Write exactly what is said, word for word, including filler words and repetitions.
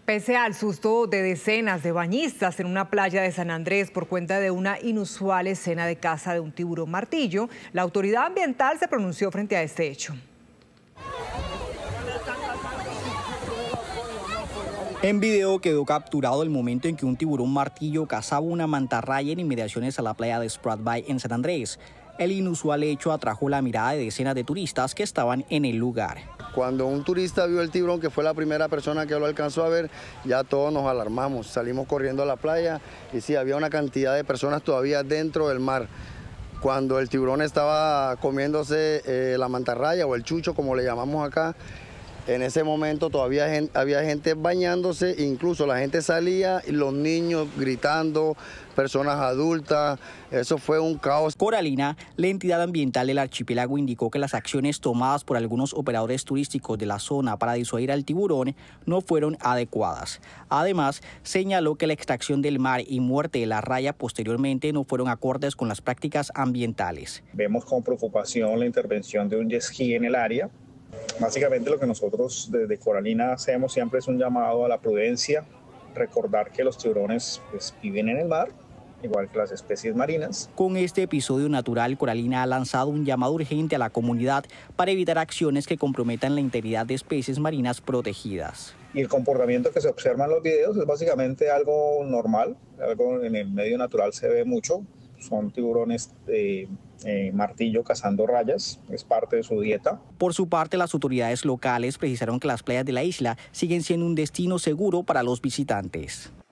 Pese al susto de decenas de bañistas en una playa de San Andrés por cuenta de una inusual escena de caza de un tiburón martillo, la autoridad ambiental se pronunció frente a este hecho. En video quedó capturado el momento en que un tiburón martillo cazaba una mantarraya en inmediaciones a la playa de Sprat Bay en San Andrés. El inusual hecho atrajo la mirada de decenas de turistas que estaban en el lugar. Cuando un turista vio el tiburón, que fue la primera persona que lo alcanzó a ver, ya todos nos alarmamos, salimos corriendo a la playa y sí, había una cantidad de personas todavía dentro del mar. Cuando el tiburón estaba comiéndose eh, la mantarraya o el chucho, como le llamamos acá, en ese momento todavía había gente bañándose, incluso la gente salía, y los niños gritando, personas adultas, eso fue un caos. Coralina, la entidad ambiental del archipiélago, indicó que las acciones tomadas por algunos operadores turísticos de la zona para disuadir al tiburón no fueron adecuadas. Además, señaló que la extracción del mar y muerte de la raya posteriormente no fueron acordes con las prácticas ambientales. Vemos con preocupación la intervención de un jet ski en el área. Básicamente lo que nosotros desde Coralina hacemos siempre es un llamado a la prudencia, recordar que los tiburones pues, viven en el mar, igual que las especies marinas. Con este episodio natural, Coralina ha lanzado un llamado urgente a la comunidad para evitar acciones que comprometan la integridad de especies marinas protegidas. Y el comportamiento que se observa en los videos es básicamente algo normal, algo en el medio natural se ve mucho. Son tiburones de eh, martillo cazando rayas, es parte de su dieta. Por su parte, las autoridades locales precisaron que las playas de la isla siguen siendo un destino seguro para los visitantes.